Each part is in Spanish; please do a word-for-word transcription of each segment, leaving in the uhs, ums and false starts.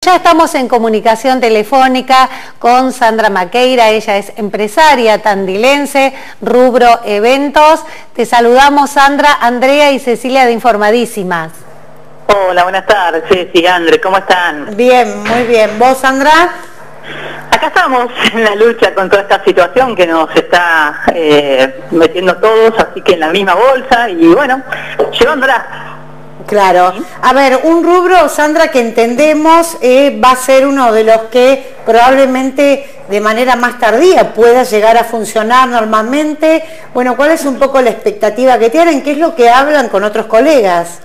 Ya estamos en comunicación telefónica con Sandra Maqueira, ella es empresaria tandilense, rubro eventos. Te saludamos, Sandra, Andrea y Cecilia de Informadísimas. Hola, buenas tardes, Ceci, Andre, ¿cómo están? Bien, muy bien. ¿Vos, Sandra? Acá estamos en la lucha con toda esta situación que nos está eh, metiendo todos, así que en la misma bolsa y bueno, llevándola. Claro. A ver, un rubro, Sandra, que entendemos eh, va a ser uno de los que probablemente de manera más tardía pueda llegar a funcionar normalmente. Bueno, ¿cuál es un poco la expectativa que tienen? ¿Qué es lo que hablan con otros colegas?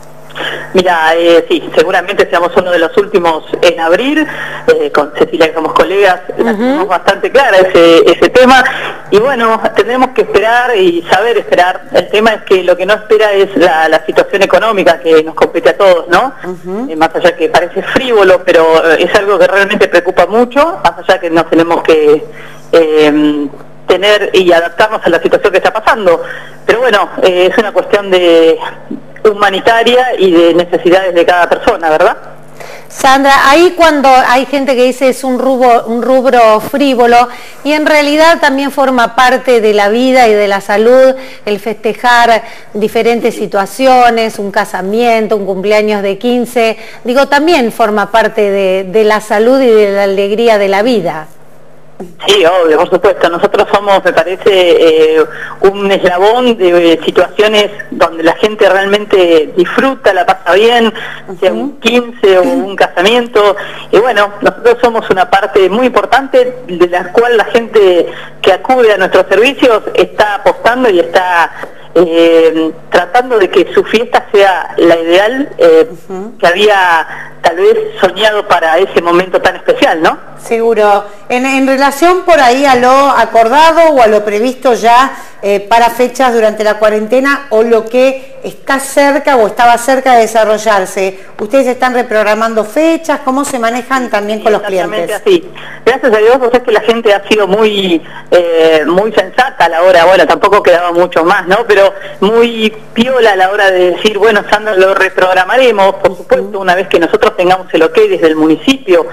Mira, eh, sí, seguramente seamos uno de los últimos en abrir, eh, con Cecilia que somos colegas, uh-huh. La tenemos bastante clara ese, ese tema, y bueno, tendremos que esperar y saber esperar. El tema es que lo que no espera es la, la situación económica que nos compete a todos, ¿no? Uh-huh. eh, más allá que parece frívolo, pero eh, es algo que realmente preocupa mucho, más allá que nos tenemos que... Eh, tener y adaptarnos a la situación que está pasando, pero bueno, eh, es una cuestión de humanitaria y de necesidades de cada persona, ¿verdad? Sandra, ahí cuando hay gente que dice es un rubro, un rubro frívolo, y en realidad también forma parte de la vida y de la salud el festejar diferentes situaciones, un casamiento, un cumpleaños de quince, digo, también forma parte de, de la salud y de la alegría de la vida. Sí, obvio, por supuesto. Nosotros somos, me parece, eh, un eslabón de situaciones donde la gente realmente disfruta, la pasa bien, uh-huh. sea un quince o un casamiento. Y bueno, nosotros somos una parte muy importante de la cual la gente que acude a nuestros servicios está apostando y está eh, tratando de que su fiesta sea la ideal eh, uh-huh. que había tal vez soñado para ese momento tan especial, ¿no? Seguro. En, en relación por ahí a lo acordado o a lo previsto ya eh, para fechas durante la cuarentena o lo que está cerca o estaba cerca de desarrollarse, ¿ustedes están reprogramando fechas? ¿Cómo se manejan también con los clientes? Así. Gracias a Dios, vos sabés que la gente ha sido muy eh, muy sensata a la hora, bueno, tampoco quedaba mucho más, ¿no? Pero muy piola a la hora de decir, bueno, Sandra, lo reprogramaremos, por supuesto, una vez que nosotros tengamos el ok desde el municipio,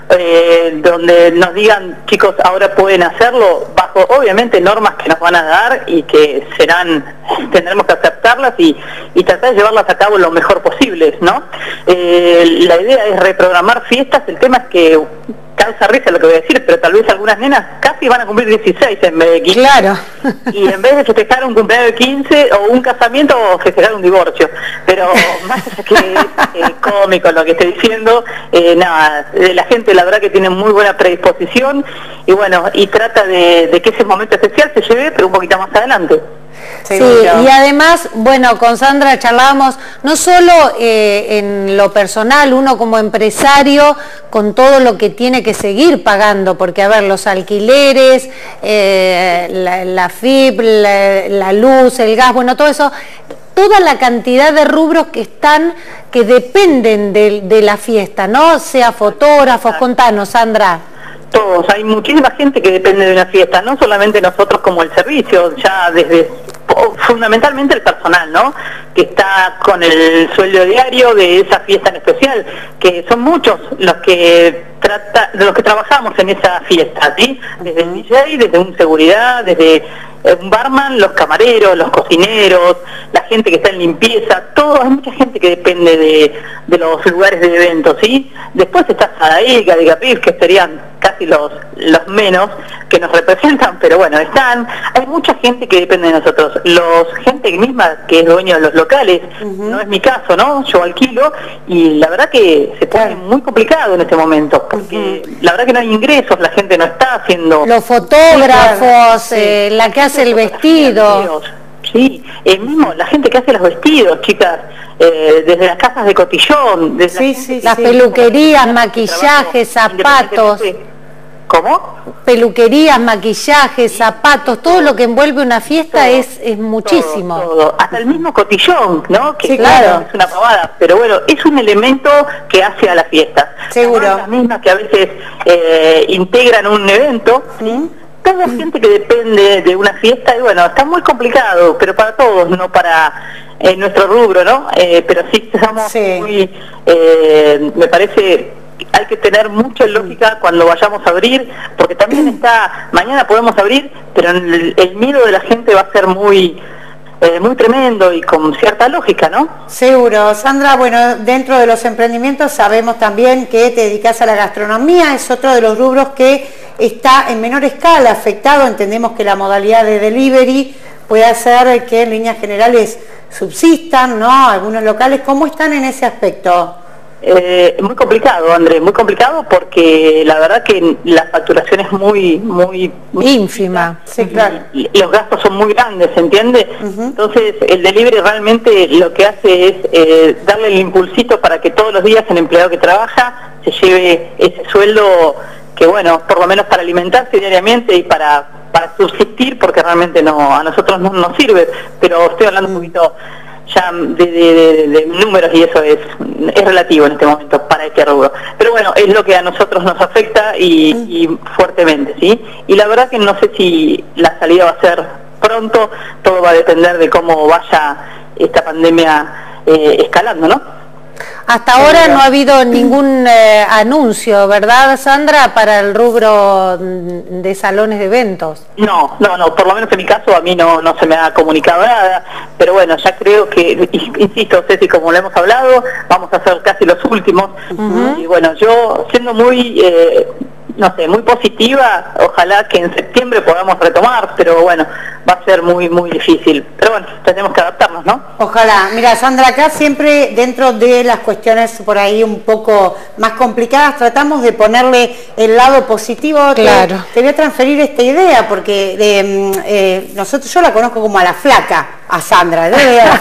Eh, donde nos digan, chicos, ahora pueden hacerlo bajo obviamente normas que nos van a dar y que serán, tendremos que aceptarlas y, y tratar de llevarlas a cabo lo mejor posible, ¿no? Eh, la idea es reprogramar fiestas. El tema es que causa risa lo que voy a decir, pero tal vez algunas nenas casi van a cumplir dieciséis en vez de quince. Claro. Y en vez de festejar un cumpleaños de quince o un casamiento, o festejar un divorcio. Pero más allá que es eh, cómico lo que estoy diciendo, eh, nada, la gente la verdad que tiene muy buena predisposición y bueno, y trata de, de que ese momento especial se lleve, pero un poquito más adelante. Sí, y además, bueno, con Sandra charlábamos no solo eh, en lo personal, uno como empresario, con todo lo que tiene que seguir pagando, porque a ver, los alquileres, eh, la, la F I P, la, la luz, el gas, bueno, todo eso, toda la cantidad de rubros que están, que dependen de, de la fiesta, ¿no? Sea fotógrafos, contanos, Sandra. Todos, hay muchísima gente que depende de una fiesta, no solamente nosotros como el servicio, ya desde fundamentalmente el personal, ¿no? Que está con el sueldo diario de esa fiesta en especial, que son muchos los que trata, los que trabajamos en esa fiesta, ¿sí? Desde el D J, desde un seguridad, desde un barman, los camareros, los cocineros, la gente que está en limpieza, todo, hay mucha gente que depende de, de los lugares de eventos, ¿sí? Después está Sadaica, de Capif, que serían casi los, los menos que nos representan, pero bueno, están, hay mucha gente que depende de nosotros, los gente misma que es dueño de los locales, uh-huh. No es mi caso, ¿no? Yo alquilo y la verdad que se pone muy complicado en este momento, porque uh-huh. La verdad que no hay ingresos, la gente no está haciendo... Los fotógrafos, sí, eh, la que hace el vestido. Sí, el mismo, la gente que hace los vestidos, chicas, eh, desde las casas de cotillón, desde sí, la sí, las sí. peluquerías, maquillajes, zapatos. ¿Cómo? Peluquerías, maquillajes, zapatos, todo lo que envuelve una fiesta todo, es, es muchísimo. Todo, todo. Hasta el mismo cotillón, ¿no? Que sí, claro. Es una pavada, pero bueno, es un elemento que hace a la fiesta. Seguro. Las mismas que a veces eh, integran un evento, ¿sí? Toda la gente que depende de una fiesta, y bueno, está muy complicado, pero para todos, no para eh, nuestro rubro, ¿no? Eh, pero sí estamos sí. muy, eh, me parece... hay que tener mucha lógica cuando vayamos a abrir, porque también está, mañana podemos abrir, pero el, el miedo de la gente va a ser muy... Eh, muy tremendo y con cierta lógica, ¿no? Seguro. Sandra, bueno, dentro de los emprendimientos sabemos también que te dedicas a la gastronomía, es otro de los rubros que está en menor escala afectado. Entendemos que la modalidad de delivery puede hacer que en líneas generales subsistan, ¿no? Algunos locales, ¿cómo están en ese aspecto? Eh, muy complicado, André, muy complicado porque la verdad que la facturación es muy, muy... muy ínfima. Sí, claro. Y los gastos son muy grandes, ¿se entiende? Uh-huh. Entonces el delivery realmente lo que hace es eh, darle el impulsito para que todos los días el empleado que trabaja se lleve ese sueldo que, bueno, por lo menos para alimentarse diariamente y para, para subsistir, porque realmente no a nosotros no nos sirve, pero estoy hablando uh-huh. un poquito... ya de, de, de, de números y eso es, es relativo en este momento para este rubro. Pero bueno, es lo que a nosotros nos afecta y, y fuertemente, ¿sí? Y la verdad que no sé si la salida va a ser pronto, todo va a depender de cómo vaya esta pandemia eh, escalando, ¿no? Hasta ahora no ha habido ningún eh, anuncio, ¿verdad, Sandra, para el rubro de salones de eventos? No, no, no, por lo menos en mi caso a mí no, no se me ha comunicado nada, pero bueno, ya creo que, insisto, Ceci, como lo hemos hablado, vamos a ser casi los últimos, uh-huh. y bueno, yo siendo muy... Eh, no sé, muy positiva, ojalá que en septiembre podamos retomar, pero bueno, va a ser muy, muy difícil. Pero bueno, tenemos que adaptarnos, ¿no? Ojalá. Mira, Sandra, acá siempre dentro de las cuestiones por ahí un poco más complicadas, tratamos de ponerle el lado positivo. Claro. Te, te voy a transferir esta idea, porque eh, eh, nosotros, yo la conozco como a la flaca, a Sandra.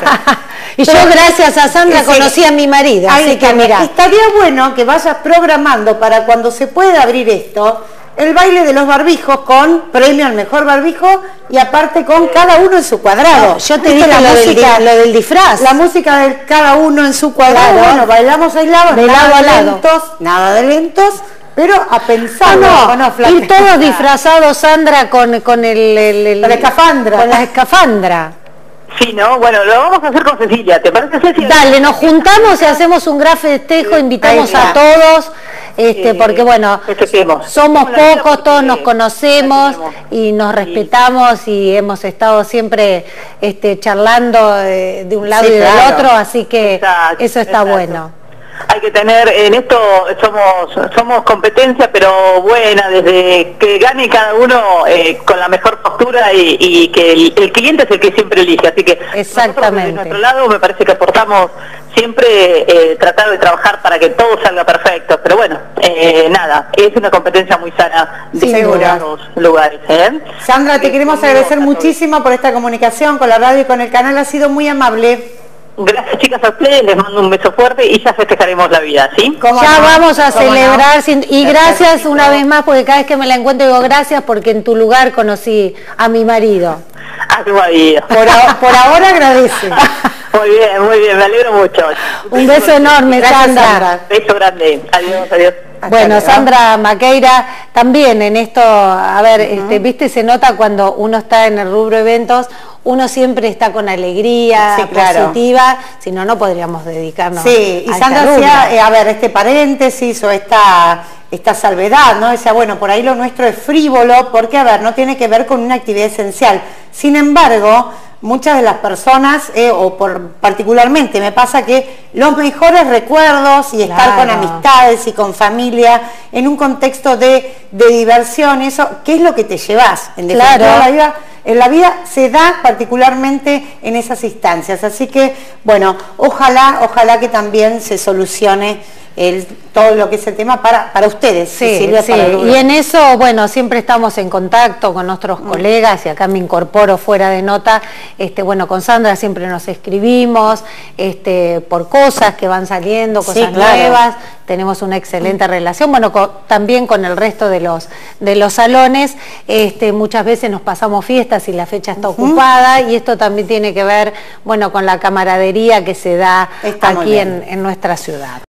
Y yo gracias a Sandra conocí a mi marido, así que mira. Estaría bueno que vayas programando para cuando se pueda abrir esto, el baile de los barbijos con premio al mejor barbijo y aparte con cada uno en su cuadrado. No, yo te dije la lo, música, del, lo del disfraz. La música de cada uno en su cuadrado. Claro. Bueno, bailamos aislados, de lado a lado. Lentos, nada de lentos, pero a pensar. No, no, no, ir todos disfrazados, Sandra, con, con el, el, el, con la escafandra. Con la escafandra. Sí, ¿no? Bueno, lo vamos a hacer con Cecilia, ¿te parece, Cecilia? Dale, nos juntamos y hacemos un gran festejo, invitamos a todos, este, porque bueno, somos pocos, todos nos conocemos y nos respetamos y hemos estado siempre este, charlando de, de un lado sí, y del claro. otro, así que exacto, eso está exacto. bueno. Hay que tener, en esto somos somos competencia, pero buena, desde que gane cada uno eh, con la mejor postura y, y que el, el cliente es el que siempre elige, así que exactamente. De nuestro lado me parece que aportamos siempre eh, tratar de trabajar para que todo salga perfecto, pero bueno, eh, nada, es una competencia muy sana de los lugares. ¿eh? Sandra, te queremos agradecer muchísimo por esta comunicación con la radio y con el canal, ha sido muy amable. Gracias, chicas, a ustedes, les mando un beso fuerte y ya festejaremos la vida, ¿sí? Ya no? vamos a celebrar, no? sin, y gracias una vez más, porque cada vez que me la encuentro digo gracias porque en tu lugar conocí a mi marido. A tu marido. Por, a, por ahora agradece. Muy bien, muy bien, me alegro mucho. Un beso enorme, gracias, Sandra. Sandra. Beso grande, adiós, adiós. Bueno, Sandra Maqueira, también en esto, a ver, uh-huh. este, viste, se nota cuando uno está en el rubro eventos, uno siempre está con alegría, sí, positiva, claro. si no, no podríamos dedicarnos sí, y a Sandra hacía, eh, a ver, este paréntesis o esta, esta salvedad, ¿no? Decía, bueno, por ahí lo nuestro es frívolo, porque, a ver, no tiene que ver con una actividad esencial. Sin embargo, muchas de las personas, eh, o por, particularmente me pasa que los mejores recuerdos y estar claro. con amistades y con familia en un contexto de, de diversión, eso, ¿qué es lo que te llevas? En claro. la vida, en la vida se da particularmente en esas instancias, así que, bueno, ojalá, ojalá que también se solucione El, todo lo que es el tema para, para ustedes. Sí, Silvia, sí. Para y en eso, bueno, siempre estamos en contacto con nuestros mm. colegas, y acá me incorporo fuera de nota, este, bueno, con Sandra siempre nos escribimos este, por cosas que van saliendo, cosas sí, claro. nuevas, tenemos una excelente mm. relación, bueno, con, también con el resto de los, de los salones, este, muchas veces nos pasamos fiestas y la fecha está uh-huh. ocupada, y esto también tiene que ver, bueno, con la camaradería que se da está aquí en, en nuestra ciudad.